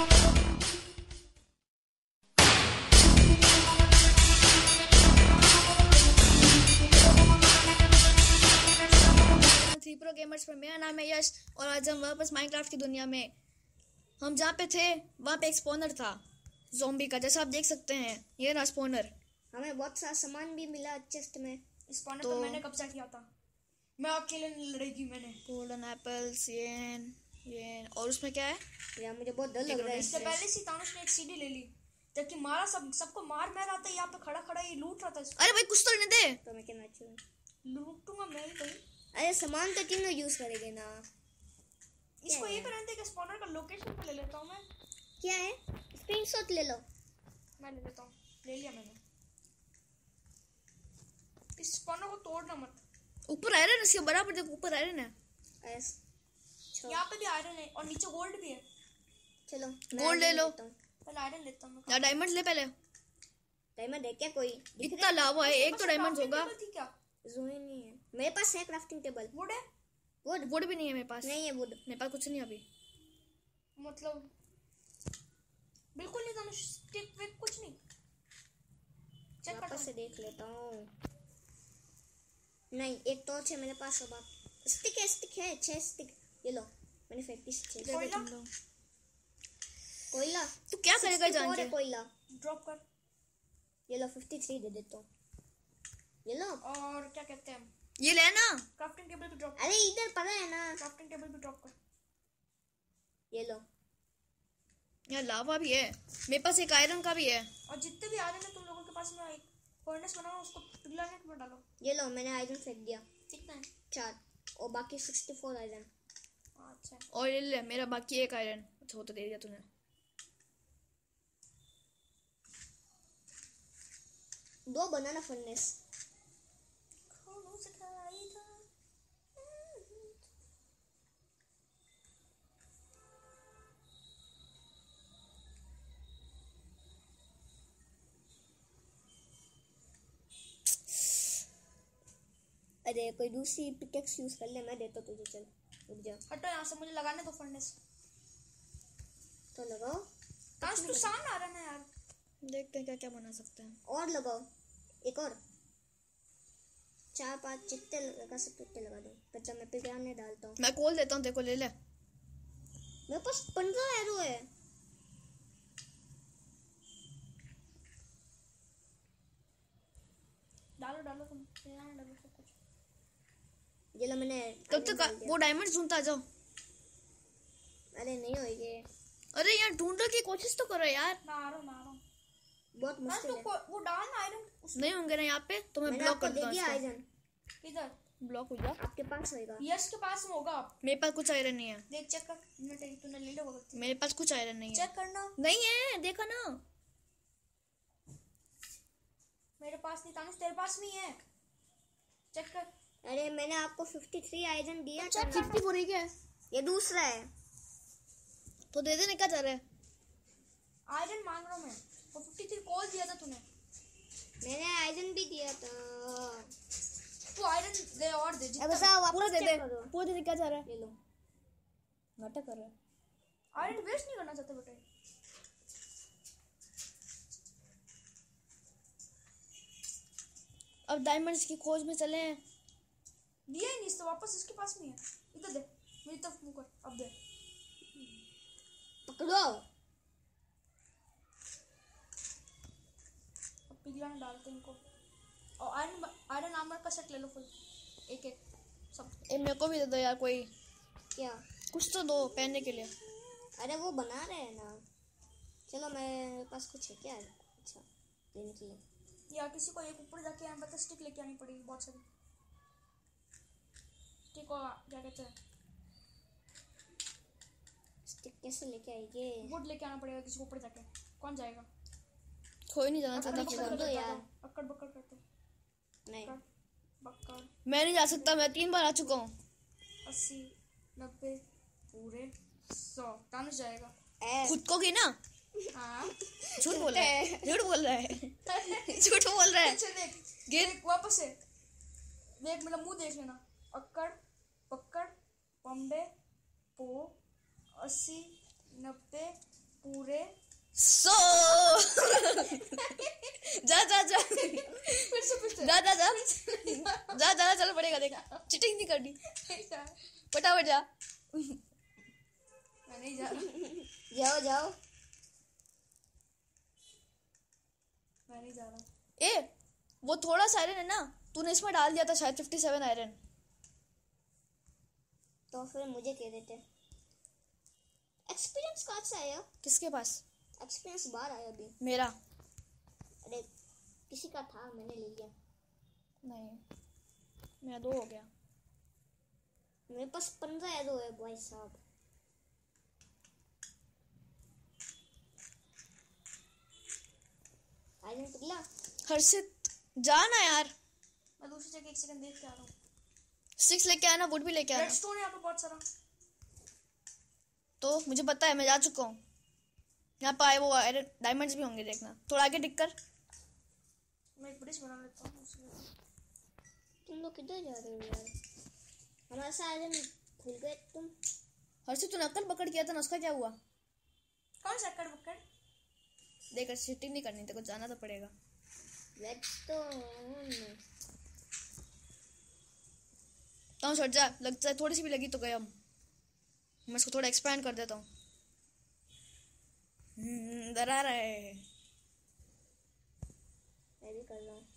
Pro gamers पर मेरा नाम है यश और आज हम वापस माइनक्राफ्ट की दुनिया में हम जहाँ पे थे वहाँ पे एक स्पॉनर था ज़ॉम्बी का, जैसा आप देख सकते हैं। ये ना स्पॉनर, हमें बहुत सारा सामान भी मिला चेस्ट में। स्पॉनर तो मैंने कब्जा किया था, मैं अकेले लड़ेगी मैंने। गोल्डन एप्पल्स ये और उसमें क्या है यार मुझे बहुत डर लग रहा है। इससे पहले से तानुश ने एक सीडी ले ली, जबकि मारा सबको मार रहा था। यहाँ पे खड़ा खड़ा ये लूट रहा था। अरे भाई कुछ तो नहीं दे, तो मैं क्या चाहिए लूटूंगा मैं ही कहीं। अरे सामान तो तीनों यूज करेंगे ना। इसको ये करने के स्पॉनर का लोकेशन पे ले लेता हूँ मैं। क्या है? स्क्रीनशॉट ले लो। मैं ले लेता हूँ, ले लिया मैंने। इस स्पॉनर को तोड़ना मत। ऊपर आयरन है, इसके बराबर देखो, ऊपर आयरन है। यहाँ पे भी आयरन है और नीचे गोल्ड भी है। चलो गोल्ड ले लो। पहले आयरन लेता हूँ। यार डायमंड ले पहले। डायमंड है क्या कोई? इतना लावा है, एक तो डायमंड होगा। जोई नहीं है मेरे पास। है क्राफ्टिंग टेबल। वुड है? वुड भी नहीं है मेरे पास। नहीं है वुड मेरे पास कुछ नहीं अभी, मतलब बिल्कुल नहीं। तो स्टिक विक कुछ नहीं। चेक वापस से देख लेता हूँ। नहीं, एक टॉर्च है मेरे पास। अब आप स्टिक है 6 स्टिक ये लो। मैंने 56 कोयला। तू क्या करेगा जान के? कोयला ड्रॉप कर। ये लो 53 दे देता हूँ। ये लो। और क्या कहते हैं, ये लेना। क्राफ्टिंग टेबल पे ड्रॉप। अरे इधर पड़ा है ना। क्राफ्टिंग टेबल पे ड्रॉप कर। ये लो। यार लावा भी है मेरे पास, एक आयरन का भी है। और जितने भी आयरन है तुम लोगों के पास में, एक फर्नेस बनाओ, उसको पिघलाने में डालो। ये लो मैंने आयरन फेंक दिया। कितना है? 4 और बाकी 64 आयरन। अच्छा। और ये ले मेरा बाकी एक आयरन। अच्छा वो तो दे दिया तूने। 2 बनाना फर्नेस। अरे कोई दूसरी पिकेक्स यूज कर ले, मैं देता तुझे। चल रुक जा। हटो यहाँ से, मुझे लगाने दो फर्नेस। तो लगाओ। ताश तू सामने आ रहा है ना यार। देखते हैं क्या क्या बना सकते हैं। और लगाओ एक और 4-5 चित्ते लगा सकते उतने लगा दो। बच्चा मैं पिघलाने डालता हूँ। मैं कोल देता हूँ, देखो ले ले। मेरे पास 15 एरो है। डालो डालो तुम, डालो सब कुछ। ये लो मैंने। तब तक वो डायमंड ढूंढता जाओ। अरे नहीं होएंगे। अरे यार ढूंढने की कोशिश तो करो यार। ना आ रहा हूँ। बहुत मुश्किल है। वो डाल ना आयरन। नहीं होंगे ना यहाँ पे, तो मैं मैंने ब्लॉक आपको कर दे दूंगा दिया इसको। आयरन। किधर? ब्लॉक हो जा। आपके पास होएगा। यश के पास में होगा। मेरे पास कुछ आयरन नहीं है। देख चेक कर। तूने ले लो। मेरे पास कुछ आयरन नहीं है। चेक करना। नहीं है, देखा ना। मेरे पास नहीं। तानुश तेरे पास भी है, चेक कर। अरे मैंने आपको 53 आयरन दिया था। 54 ही क्या है? ये दूसरा है। तो दे देने क्या चाह रहा है? आयरन मांग रहा हूँ मैं। वो 53 कोल दिया था तूने। मैंने आयरन भी दिया था। तू आयरन दे और दे। अब साहब पूरा वापस दे दे। चेक करो। पूरा दे दे, क्या चाह रहा है? ले लो। नाटक कर रहा है। आयरन वेस्ट नहीं करना चाहते बेटे। अब डायमंड्स की खोज में चले हैं। दिया ही नहीं इससे, वापस इसके पास में है। इधर दे, मेरी तरफ मुंह कर। अब दे। पकड़ो। अब पिघलाने डालते हैं इनको। और आयरन आर्मर का सेट ले लो फुल, एक एक सब। मेरे को भी दे दो यार कोई। क्या? कुछ तो दो पहनने के लिए। अरे वो बना रहे हैं ना। चलो मेरे पास कुछ है क्या? अच्छा देने के लिए। या किसी को एक ऊपर जाके यहाँ पर स्टिक लेके आनी पड़ेगी बहुत सारी। स्टिक को क्या कहते हैं? स्टिक कैसे लेके आएंगे? वुड लेके आना पड़ेगा किसी को ऊपर जाके। कौन जाएगा? कोई नहीं जाना अक्कड़ चाहता। बक्कड़ दो यार। अक्कड़ बक्कड़ करते। नहीं बक्कड़। मैं नहीं जा सकता, मैं 3 बार आ चुका हूँ। 80 90 पूरे 100। तानुश जाएगा खुद को की ना। हाँ झूठ बोल रहा है, झूठ बोल रहा है, झूठ बोल रहा है। अच्छा देख, गिर देख वापस से देख, मेरा मुंह देख लेना। अक्कड़ पक्कड़ पम्बे पो 80 90 पूरे पूरे सो जा जा जा फिर से जा जा जा जा जा चल पड़ेगा, देख चीटिंग नहीं करनी, फटाफट जा। मैं नहीं जा रहा, जाओ जाओ। मैं नहीं जा रहा। ए वो थोड़ा सा आयरन है ना, तूने इसमें डाल दिया था शायद 57 आयरन। तो फिर मुझे कह देते। एक्सपीरियंस कहाँ से आया? किसके पास? एक्सपीरियंस बाहर आया अभी। मेरा अरे किसी का था, मैंने ले लिया। नहीं, मेरा 2 हो गया। मेरे पास 15 एरो है भाई साहब। आयरन पिघला। हर्षित जाना यार, मैं दूसरी जगह 1 सेकंड देख के आ रहा हूँ। 6 लेके आना, वुड भी लेके आना। रेडस्टोन है यहाँ पे बहुत सारा। तो मुझे पता है, मैं जा चुका हूँ यहाँ पे। आए वो आयरन डायमंड्स भी होंगे, देखना थोड़ा आगे टिक कर। मैं एक ब्रिज बना लेता हूँ उसमें। तुम लोग किधर जा रहे हो यार? हमारे साथ आयरन भूल गए तुम। हर्षित तूने अक्कड़ पकड़ किया था ना, उसका क्या हुआ? कौन सा अक्कड़ बक्कड़? देख चीटिंग नहीं करनी, तेरे को जाना तो पड़ेगा। तो छोड़ जा, लगता है थोड़ी सी भी लगी तो गए हम। मैं इसको थोड़ा एक्सपैंड कर देता हूँ। डरा रहा है। मैं भी कर रहा हूँ।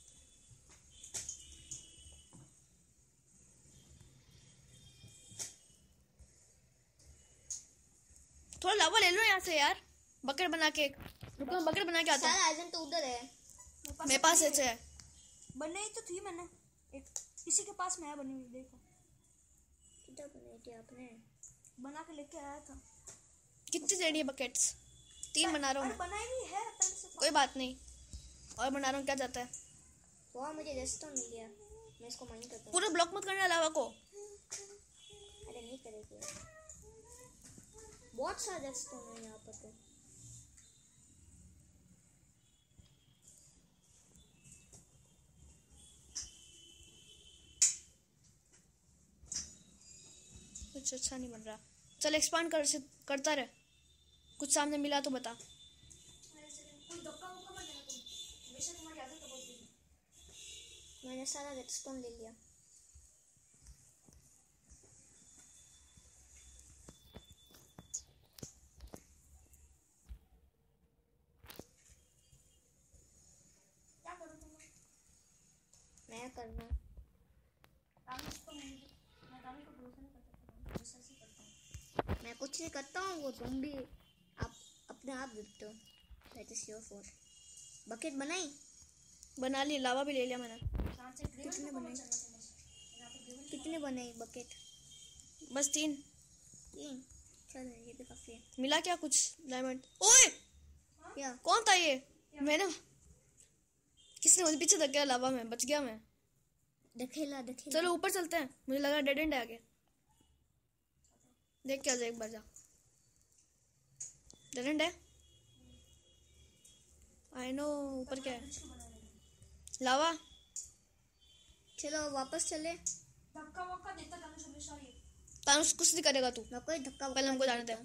थोड़ा लावा ले लो यहाँ से यार, बकेट बना के। रुको, बकेट बना के आता हूँ। सारा आयरन तो उधर है। मेरे पास ऐसे है। बनाई तो थी मैंने एक, किसी के पास में है बनी हुई, देखो। किधर बनाई थी आपने? बना के लेके आया था। कितनी देनी है बकेट्स? 3 बना रहा हूँ अरे मैं। बनाई भी है पहले से। कोई बात नहीं, और बना रहा हूँ, क्या जाता है। वहाँ मुझे रेस्टोरेंट मिल गया, मैं इसको माइन करता हूँ। पूरा ब्लॉक मत करना लावा को। अरे नहीं करेगी, बहुत सारा रेस्टोरेंट है यहाँ पर तो। कुछ अच्छा नहीं बन रहा। चल एक्सपांड करता रहे, कुछ सामने मिला तो बता। कोई धक्का मुक्का मत देना तुम, हमेशा तुम्हारी आदत है बहुत बुरी। मैंने सारा रेडस्टोन ले लिया। क्या करूँ तुम? मैं करना। तामिल को मैं तामिल को भरोसा नहीं करता, भरोसा ऐसे करता हूँ। मैं कुछ नहीं करता हूँ, वो तुम भी आप अपने आप गिरते हो। That is your fault. Bucket बनाई? बना ली, लावा भी ले लिया मैंने। यहाँ से ग्रेवल कितने को बनाए? चलना चाहिए। यहाँ पे ग्रेवल कितने बनाई बकेट? बस 3 3? चल ये भी काफी है। मिला क्या कुछ डायमंड? ओए क्या? कौन था ये? मैंने, किसने मुझे पीछे धक्का, लावा में बच गया मैं। दखेला दखेला। चलो ऊपर चलते हैं, मुझे लगा डेड एंड है आगे। देख क्या, एक बार जा। डेड एंड है, आई नो। ऊपर क्या है? लावा। चलो वापस चले। धक्का वक्का देता जाना हमेशा ये। तानुस कुछ नहीं करेगा तू, मैं कोई धक्का पहले हमको जाने दे।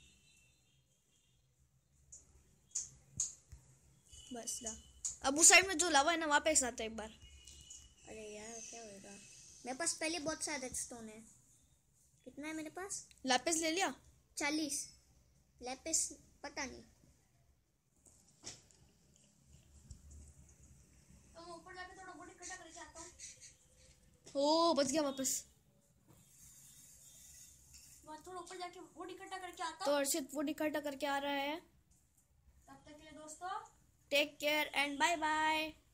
बस जा। अब उस साइड में जो लावा है ना, वहाँ पे एक साथ है एक बार। अरे यार क्या होगा? मेरे पास पहले बहुत सारा रेडस्टोन है। कितना है मेरे पास? लापिस ले लिया? 40। लैपिस पता नहीं। तो मैं ऊपर जाके थोड़ा बॉडी इकट्ठा करके आता हूँ। ओ बच गया वापस। मैं थोड़ा ऊपर जाके बॉडी इकट्ठा करके आता तो हूँ। अर्षित वो इकट्ठा करके आ रहा है। तब तक के लिए दोस्तों take care and bye bye.